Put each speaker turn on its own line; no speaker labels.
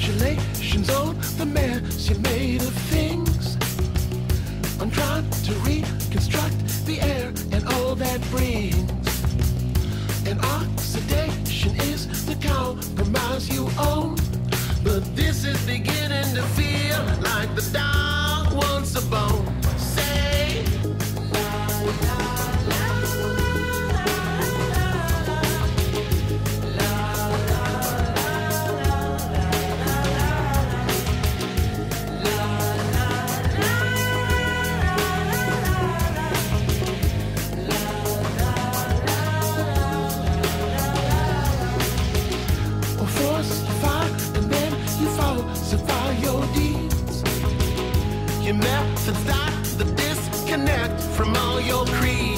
Congratulations on the mess you made of things. I'm trying to reconstruct the air and all that brings. And oxidation is the compromise you own. But this is beginning to feel like the dog wants a bone. Say, falsify your deeds. Your methods start the disconnect from all your creeds.